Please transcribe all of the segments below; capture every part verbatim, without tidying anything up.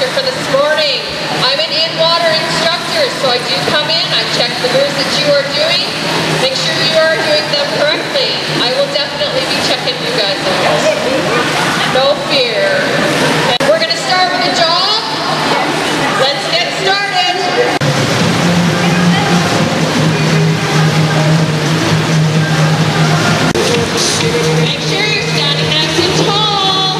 instructor for this morning. I'm an in-water instructor, so I do come in, I check the moves that you are doing, make sure you are doing them correctly. I will definitely be checking you guys out. No fear. Okay. We're going to start with a jog. Let's get started. Make sure you're standing nice and tall.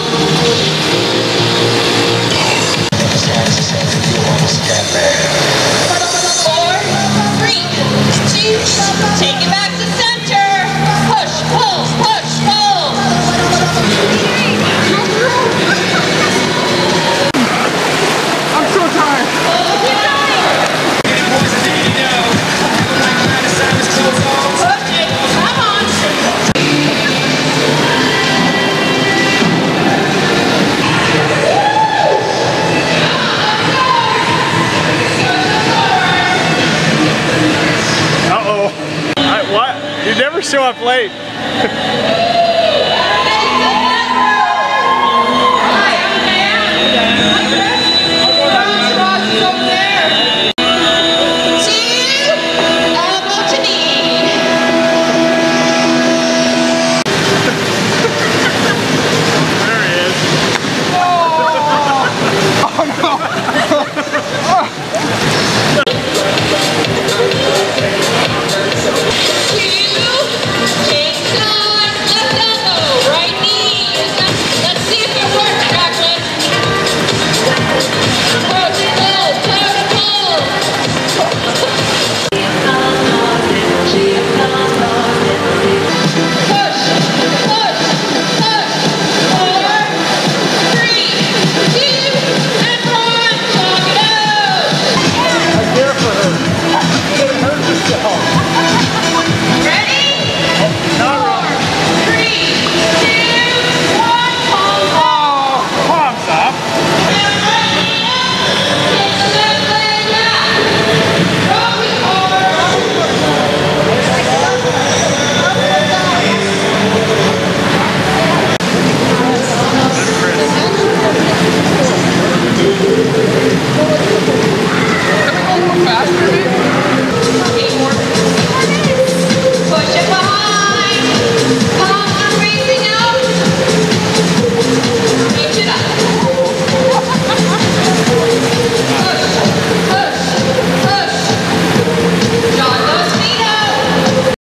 Four, three, two, take it back to center. Push, pull, push, pull. I'm so tired. Push it, come on. Uh-oh. I, what? You never show up late.